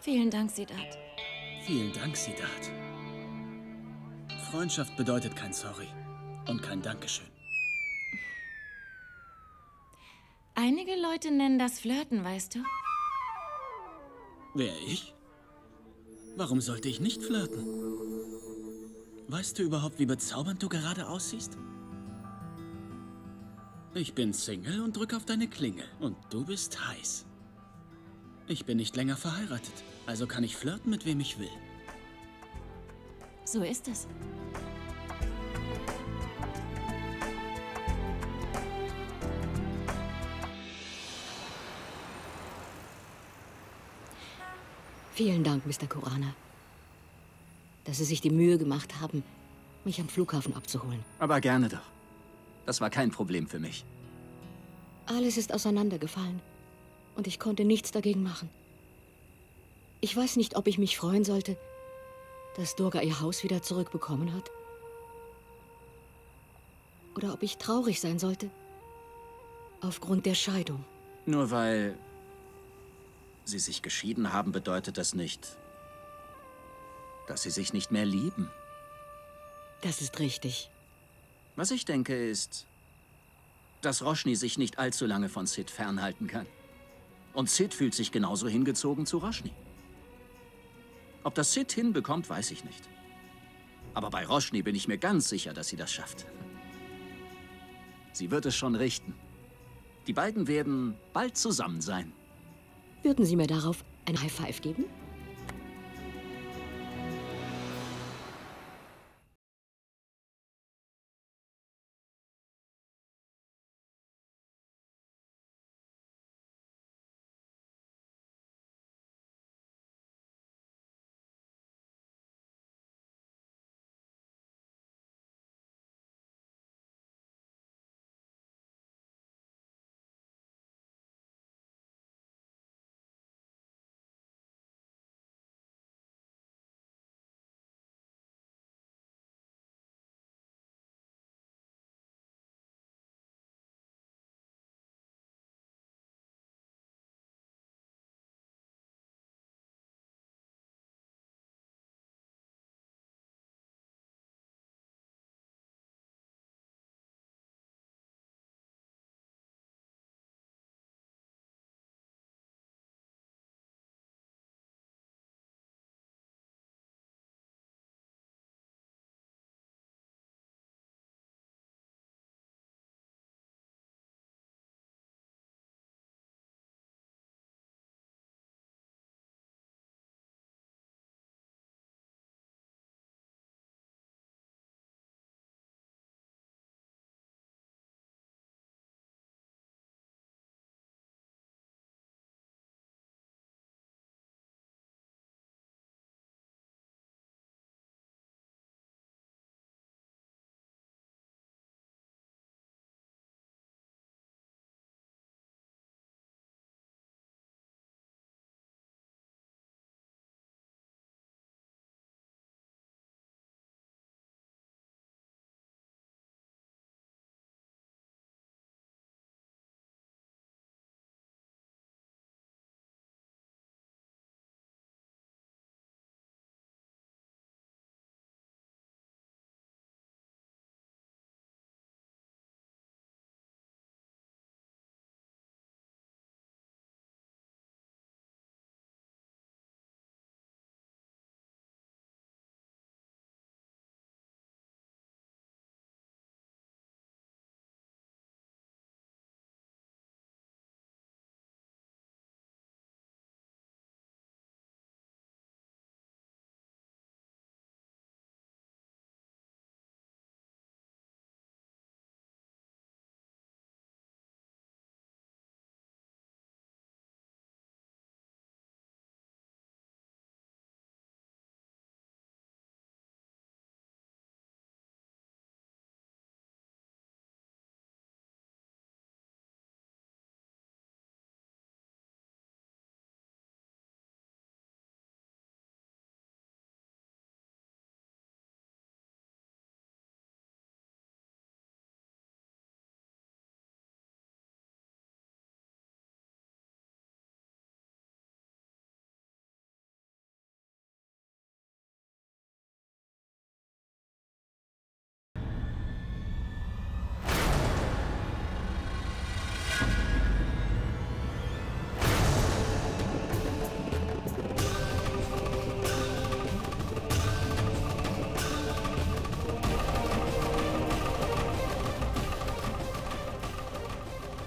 Vielen Dank, Siddharth. Vielen Dank, Siddharth. Freundschaft bedeutet kein Sorry und kein Dankeschön. Einige Leute nennen das Flirten, weißt du? Wer, ich? Warum sollte ich nicht flirten? Weißt du überhaupt, wie bezaubernd du gerade aussiehst? Ich bin Single und drück auf deine Klingel. Und du bist heiß. Ich bin nicht länger verheiratet, also kann ich flirten, mit wem ich will. So ist es. Vielen Dank, Mr. Kurana, dass Sie sich die Mühe gemacht haben, mich am Flughafen abzuholen. Aber gerne doch. Das war kein Problem für mich. Alles ist auseinandergefallen und ich konnte nichts dagegen machen. Ich weiß nicht, ob ich mich freuen sollte, dass Durga ihr Haus wieder zurückbekommen hat. Oder ob ich traurig sein sollte, aufgrund der Scheidung. Nur weil Sie sich geschieden haben, bedeutet das nicht, dass Sie sich nicht mehr lieben. Das ist richtig. Was ich denke ist, dass Roshni sich nicht allzu lange von Sid fernhalten kann. Und Sid fühlt sich genauso hingezogen zu Roshni. Ob das Sid hinbekommt, weiß ich nicht. Aber bei Roshni bin ich mir ganz sicher, dass sie das schafft. Sie wird es schon richten. Die beiden werden bald zusammen sein. Würden Sie mir darauf ein High Five geben?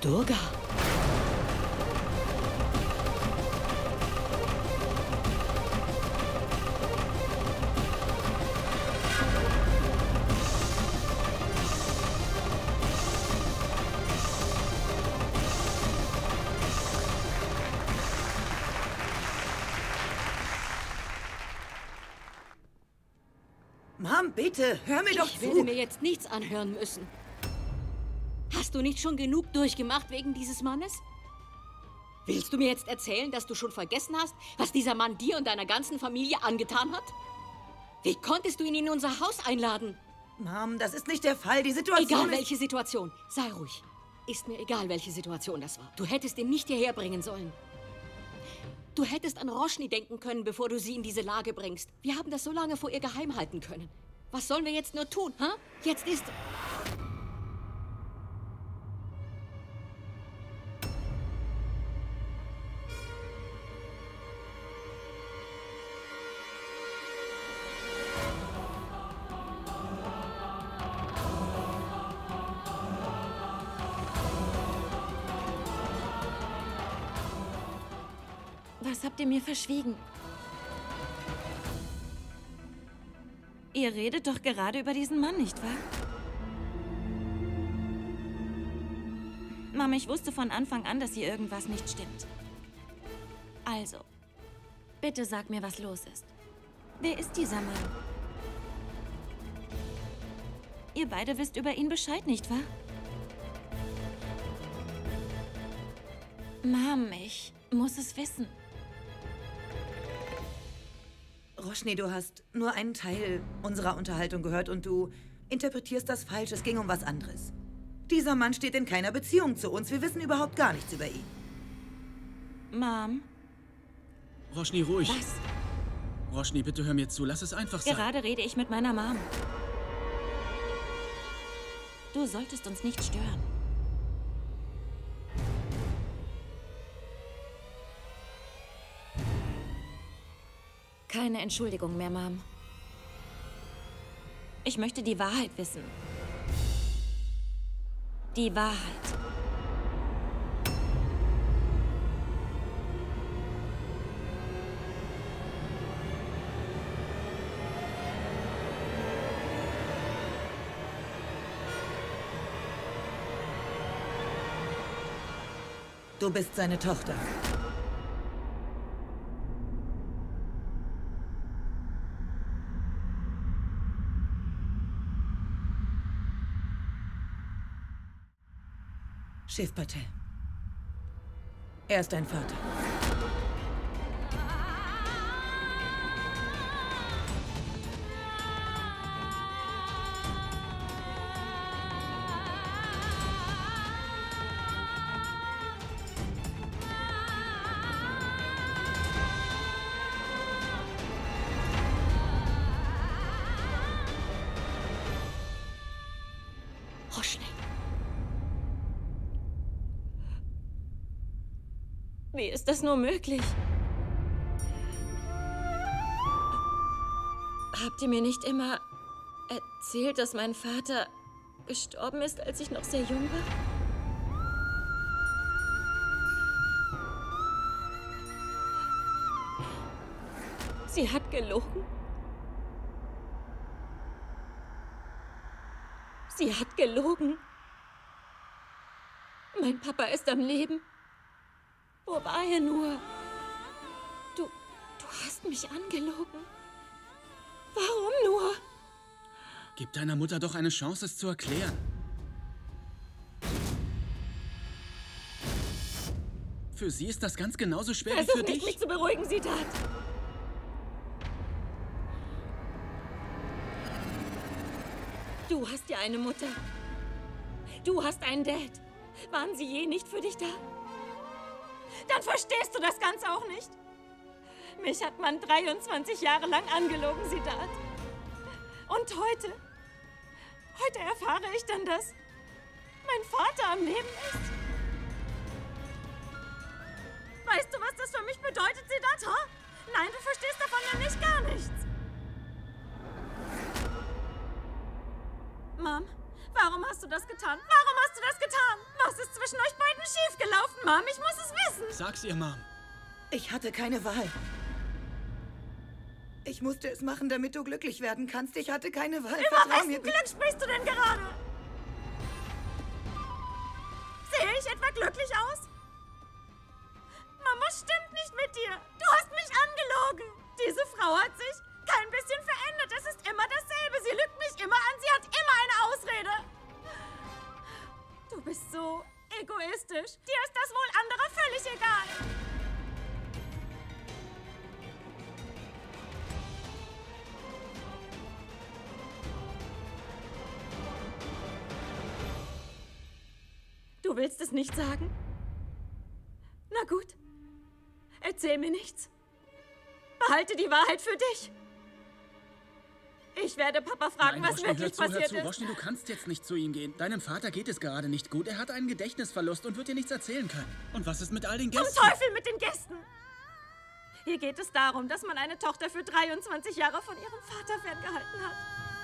Durga. Mom, bitte, hör mir doch Ich zu. werde mir jetzt nichts anhören müssen. Hast du nicht schon genug durchgemacht wegen dieses Mannes? Willst du mir jetzt erzählen, dass du schon vergessen hast, was dieser Mann dir und deiner ganzen Familie angetan hat? Wie konntest du ihn in unser Haus einladen? Mom, das ist nicht der Fall. Die Situation Egal ist... welche Situation. Sei ruhig. Ist mir egal, welche Situation das war. Du hättest ihn nicht hierher bringen sollen. Du hättest an Roshni denken können, bevor du sie in diese Lage bringst. Wir haben das so lange vor ihr geheim halten können. Was sollen wir jetzt nur tun, ha? Jetzt ist... Was habt ihr mir verschwiegen? Ihr redet doch gerade über diesen Mann, nicht wahr? Mama, ich wusste von Anfang an, dass hier irgendwas nicht stimmt. Also, bitte sag mir, was los ist. Wer ist dieser Mann? Ihr beide wisst über ihn Bescheid, nicht wahr? Mom, ich muss es wissen. Roshni, du hast nur einen Teil unserer Unterhaltung gehört und du interpretierst das falsch. Es ging um was anderes. Dieser Mann steht in keiner Beziehung zu uns. Wir wissen überhaupt gar nichts über ihn. Mom? Roshni, ruhig. Was? Roshni, bitte hör mir zu. Lass es einfach sein. Gerade rede ich mit meiner Mom. Du solltest uns nicht stören. Keine Entschuldigung mehr, Mom. Ich möchte die Wahrheit wissen. Die Wahrheit. Du bist seine Tochter. Shiv Patel. Er ist dein Vater. Roshni. Wie ist das nur möglich? Habt ihr mir nicht immer erzählt, dass mein Vater gestorben ist, als ich noch sehr jung war? Sie hat gelogen. Sie hat gelogen. Mein Papa ist am Leben. Wo war er nur? Du hast mich angelogen. Warum nur? Gib deiner Mutter doch eine Chance, es zu erklären. Für sie ist das ganz genauso schwer wie für Versuch nicht, dich. mich zu beruhigen, Siddharth. Du hast ja eine Mutter. Du hast einen Dad. Waren sie je nicht für dich da? Dann verstehst du das Ganze auch nicht. Mich hat man 23 Jahre lang angelogen, Siddharth. Und heute erfahre ich dann, dass mein Vater am Leben ist. Weißt du, was das für mich bedeutet, Siddharth? Ha? Nein, du verstehst davon nämlich gar nichts. Mom, Warum hast du das getan? Warum hast du das getan? Was ist zwischen euch beiden schiefgelaufen, Mom? Ich muss es wissen. Sag's ihr, Mom. Ich hatte keine Wahl. Ich musste es machen, damit du glücklich werden kannst. Ich hatte keine Wahl. Über Vertrau mir wessen bitte. Glück sprichst du denn gerade? Sehe ich etwa glücklich aus? Mama, stimmt nicht mit dir. Du hast mich angelogen. Diese Frau hat sich kein bisschen verändert. Es ist immer dasselbe. Sie lügt mich immer an. Sie hat immer eine Ausrede. Du bist so egoistisch. Dir ist das Wohl anderer völlig egal. Du willst es nicht sagen? Na gut. Erzähl mir nichts. Behalte die Wahrheit für dich. Ich werde Papa fragen, Nein, was Roshni, wirklich passiert hör zu. ist. Roshni, du kannst jetzt nicht zu ihm gehen. Deinem Vater geht es gerade nicht gut. Er hat einen Gedächtnisverlust und wird dir nichts erzählen können. Und was ist mit all den Zum Gästen? Teufel mit den Gästen! Hier geht es darum, dass man eine Tochter für 23 Jahre von ihrem Vater ferngehalten hat.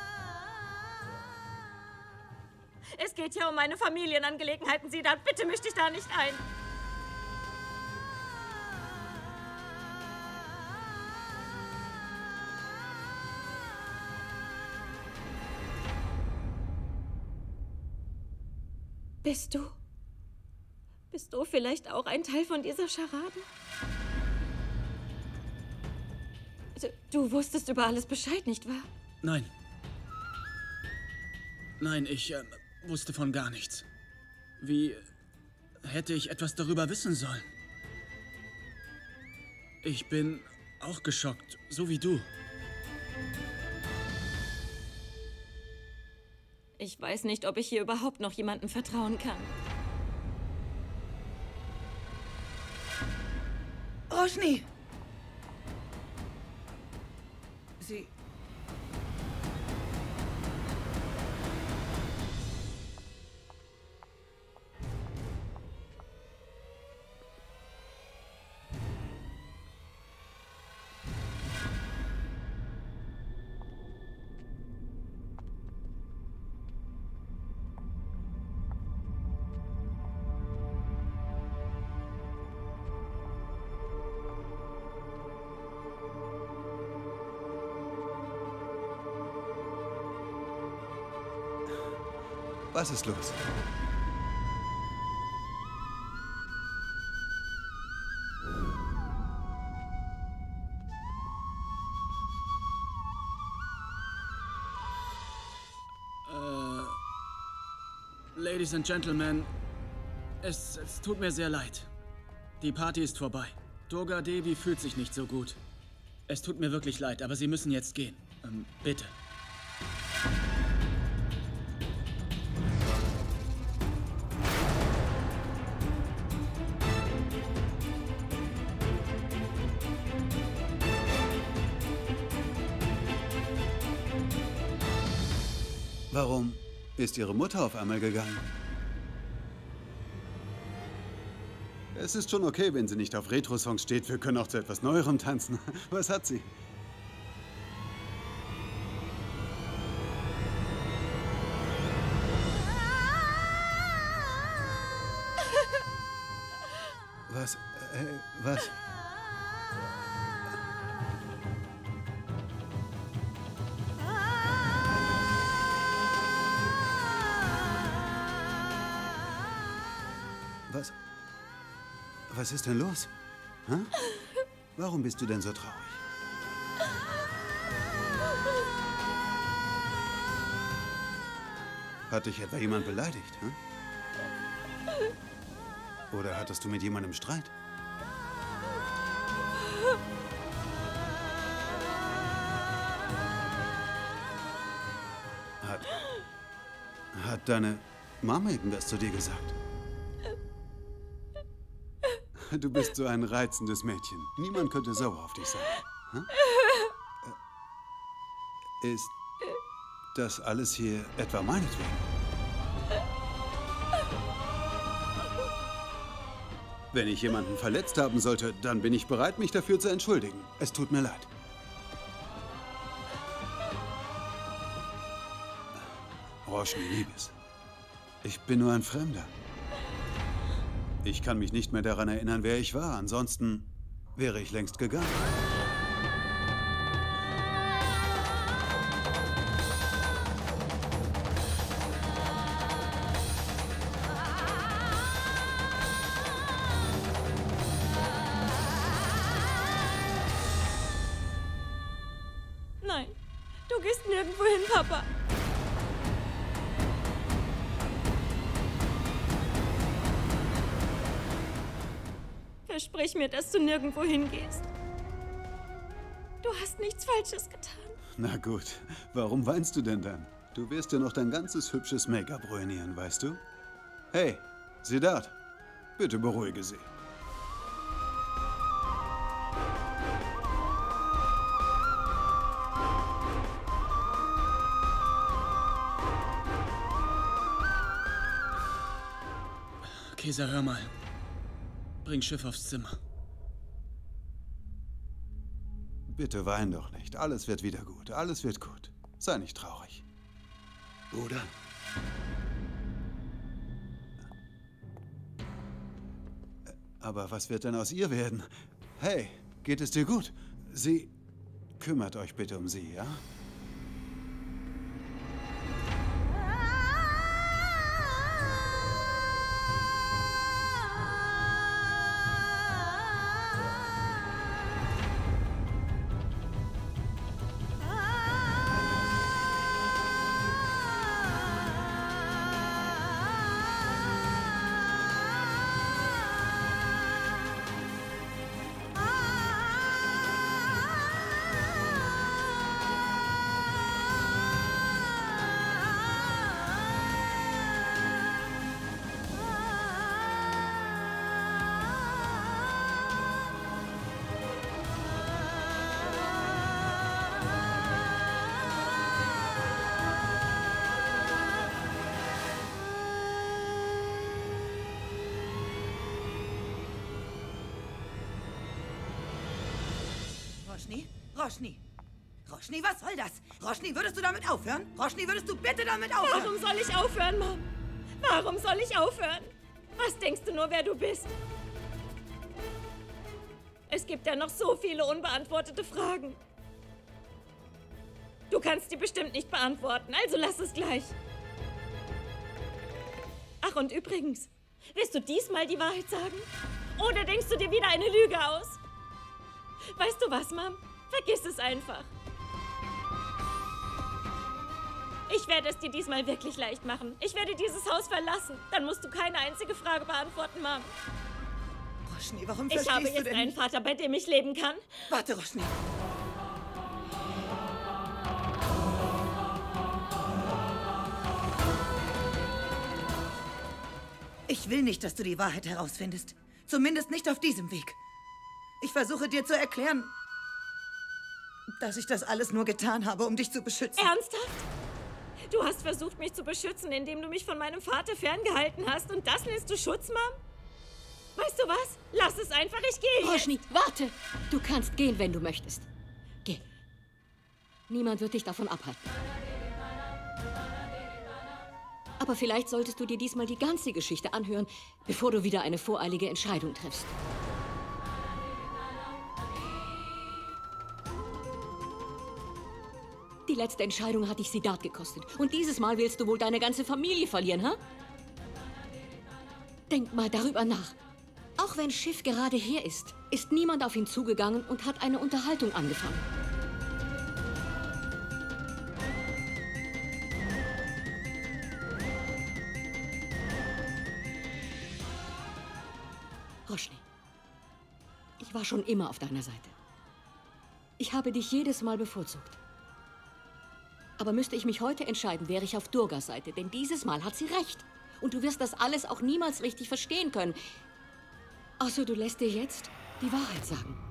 Es geht hier um meine Familienangelegenheiten, Sidat. Bitte misch dich da nicht ein. Bist du vielleicht auch ein Teil von dieser Scharade? Du wusstest über alles Bescheid, nicht wahr? Nein. Nein, ich wusste von gar nichts. Wie hätte ich etwas darüber wissen sollen? Ich bin auch geschockt, so wie du. Ich weiß nicht, ob ich hier überhaupt noch jemandem vertrauen kann. Roshni! Sie... Was ist los? Ladies and Gentlemen, es tut mir sehr leid. Die Party ist vorbei. Durga Devi fühlt sich nicht so gut. Es tut mir wirklich leid, aber Sie müssen jetzt gehen. Bitte. Warum ist Ihre Mutter auf einmal gegangen? Es ist schon okay, wenn sie nicht auf Retro-Songs steht. Wir können auch zu etwas Neuerem tanzen. Was hat sie? Was? Was? Was ist denn los? Hä? Warum bist du denn so traurig? Hat dich etwa jemand beleidigt? Hä? Oder hattest du mit jemandem Streit? Hat deine Mama irgendwas zu dir gesagt? Du bist so ein reizendes Mädchen. Niemand könnte sauer auf dich sein. Hm? Ist das alles hier etwa meinetwegen? Wenn ich jemanden verletzt haben sollte, dann bin ich bereit, mich dafür zu entschuldigen. Es tut mir leid. Roshni, Liebes. Ich bin nur ein Fremder. Ich kann mich nicht mehr daran erinnern, wer ich war. Ansonsten wäre ich längst gegangen. Nein, du gehst nirgendwo hin, Papa. Versprich mir, dass du nirgendwo hingehst. Du hast nichts Falsches getan. Na gut, warum weinst du denn dann? Du wirst dir noch dein ganzes hübsches Make-up ruinieren, weißt du? Hey, Siddharth, bitte beruhige sie. Kesa, hör mal. Bring Schiff aufs Zimmer. Bitte wein doch nicht. Alles wird wieder gut. Alles wird gut. Sei nicht traurig. Bruder. Aber was wird denn aus ihr werden? Hey, geht es dir gut? Sie... Kümmert euch bitte um sie, ja? Roshni? Roshni? Roshni, was soll das? Roshni, würdest du damit aufhören? Roshni, würdest du bitte damit aufhören? Warum soll ich aufhören, Mom? Warum soll ich aufhören? Was denkst du nur, wer du bist? Es gibt ja noch so viele unbeantwortete Fragen. Du kannst die bestimmt nicht beantworten, also lass es gleich. Ach, und übrigens, willst du diesmal die Wahrheit sagen? Oder denkst du dir wieder eine Lüge aus? Weißt du was, Mom? Vergiss es einfach. Ich werde es dir diesmal wirklich leicht machen. Ich werde dieses Haus verlassen. Dann musst du keine einzige Frage beantworten, Mom. Roshni, warum Ich verstehst habe du jetzt denn einen nicht? Vater, bei dem ich leben kann. Warte, Roshni. Ich will nicht, dass du die Wahrheit herausfindest. Zumindest nicht auf diesem Weg. Ich versuche dir zu erklären, dass ich das alles nur getan habe, um dich zu beschützen. Ernsthaft? Du hast versucht, mich zu beschützen, indem du mich von meinem Vater ferngehalten hast. Und das nennst du Schutz, Mom? Weißt du was? Lass es einfach, ich gehe jetzt. Roshni, warte! Du kannst gehen, wenn du möchtest. Geh. Niemand wird dich davon abhalten. Aber vielleicht solltest du dir diesmal die ganze Geschichte anhören, bevor du wieder eine voreilige Entscheidung triffst. Die letzte Entscheidung hat dich Siddharth gekostet. Und dieses Mal willst du wohl deine ganze Familie verlieren, hä? Denk mal darüber nach. Auch wenn Schiff gerade her ist niemand auf ihn zugegangen und hat eine Unterhaltung angefangen. Roshni, ich war schon immer auf deiner Seite. Ich habe dich jedes Mal bevorzugt. Aber müsste ich mich heute entscheiden, wäre ich auf Durgas Seite. Denn dieses Mal hat sie recht. Und du wirst das alles auch niemals richtig verstehen können. Außer du lässt dir jetzt die Wahrheit sagen.